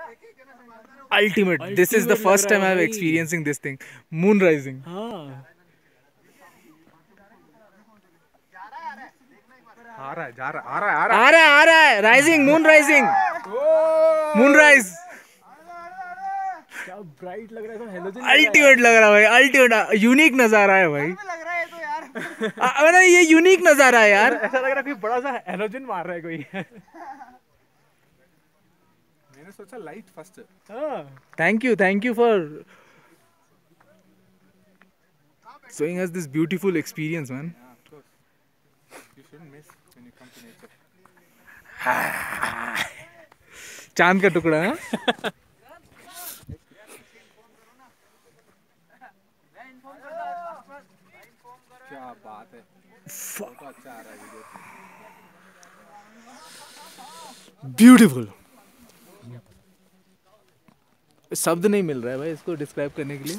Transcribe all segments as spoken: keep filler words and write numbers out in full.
Ultimate. This is the ultimate लग first रहा है time I'm भाई। experiencing this thing. Moon rising. हाँ आ रहा है, जा रहा, आ रहा है, आ रहा है। आ रहा है, आ रहा है। Rising, moon rising. Moonrise. क्या ब्राइट लग रहा है, तो हेलोजन लग रहा है अल्टीमेट लग रहा है भाई, अल्टीमेट यूनिक नजारा है भाई। आ, मतलब ये यूनिक नजारा है यार। ऐसा लग रहा है कोई बड़ा सा हेलोजन मार रहा है कोई। मैंने सोचा लाइट फर्स्ट। हाँ thank you, thank you for showing us this beautiful experience, man. Yeah, of course. You shouldn't miss when you come to nature. चांद का टुकड़ा है। क्या बात है, फोटो अच्छा आ रहा है वीडियो। ब्यूटीफुल। शब्द नहीं मिल रहा है भाई इसको डिस्क्राइब करने के लिए।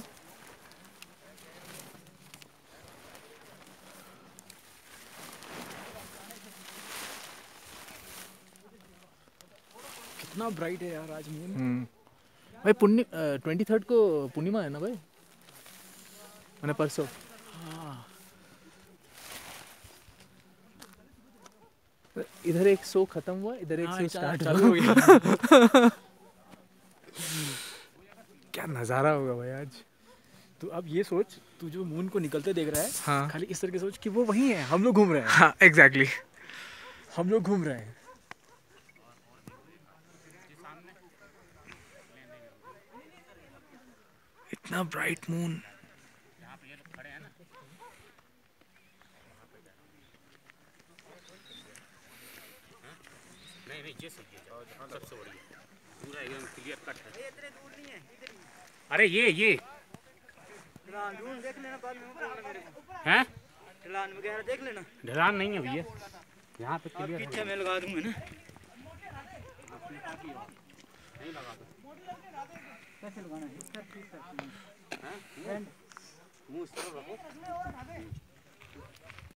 कितना ब्राइट है यार आज मून। हम्म भाई पुण्य ट्वेंटी थर्ड को पूर्णिमा है ना भाई, मैंने परसों। हाँ इधर एक शो खत्म हुआ, इधर एक हाँ, शो चा- स्टार्ट चालू हुआ। हो गया। क्या नज़ारा होगा भाई आज। तो अब ये सोच, तू जो मून को निकलते देख रहा है, हाँ खाली इस तरह के सोच कि वो वही है, हम लोग घूम रहे हैं, हाँ एग्जैक्टली। हम लोग घूम रहे हैं। इतना ब्राइट मून। नहीं नहीं, ये सही है, सबसे बढ़िया, पूरा एकदम क्लियर कट है। इतने दूर नहीं है, अरे ये ये ढलान देख लेना बाद में, हैं ढलान वगैरह देख लेना। ढलान नहीं है भैया, यहाँ पे क्लियर है। पीछे मैं लगा दूंगा ना, नहीं लगा दो। कैसे लगाना है, हैं मुंह इस तरफ रखो।